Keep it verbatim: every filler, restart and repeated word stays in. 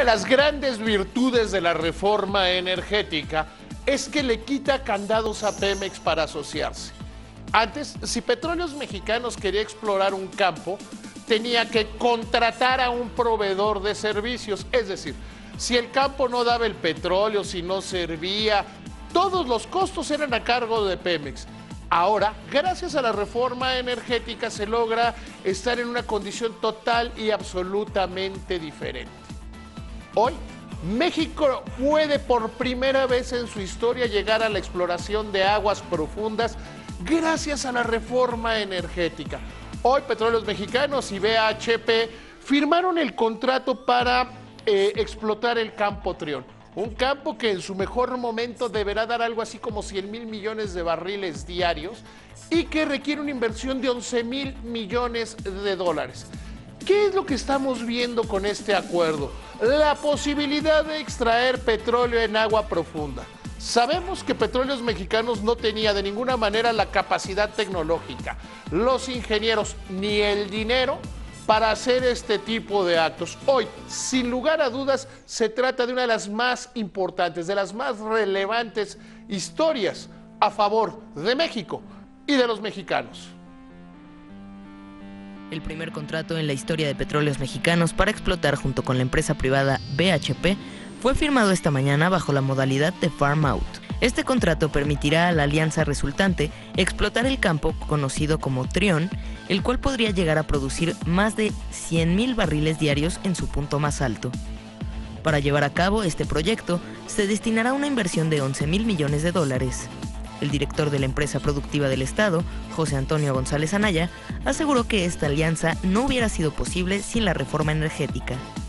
de las grandes virtudes de la reforma energética es que le quita candados a Pemex para asociarse. Antes, si Petróleos Mexicanos quería explorar un campo, tenía que contratar a un proveedor de servicios. Es decir, si el campo no daba el petróleo, si no servía, todos los costos eran a cargo de Pemex. Ahora, gracias a la reforma energética, se logra estar en una condición total y absolutamente diferente. Hoy, México puede por primera vez en su historia llegar a la exploración de aguas profundas gracias a la reforma energética. Hoy Petróleos Mexicanos y B H P firmaron el contrato para eh, explotar el campo Trión. Un campo que en su mejor momento deberá dar algo así como cien mil millones de barriles diarios y que requiere una inversión de once mil millones de dólares. ¿Qué es lo que estamos viendo con este acuerdo? La posibilidad de extraer petróleo en agua profunda. Sabemos que Petróleos Mexicanos no tenía de ninguna manera la capacidad tecnológica, los ingenieros ni el dinero para hacer este tipo de actos. Hoy, sin lugar a dudas, se trata de una de las más importantes, de las más relevantes historias a favor de México y de los mexicanos. El primer contrato en la historia de Petróleos Mexicanos para explotar junto con la empresa privada B H P fue firmado esta mañana bajo la modalidad de Farm Out. Este contrato permitirá a la alianza resultante explotar el campo conocido como Trión, el cual podría llegar a producir más de cien mil barriles diarios en su punto más alto. Para llevar a cabo este proyecto, se destinará una inversión de once mil millones de dólares. El director de la empresa productiva del Estado, José Antonio González Anaya, aseguró que esta alianza no hubiera sido posible sin la reforma energética.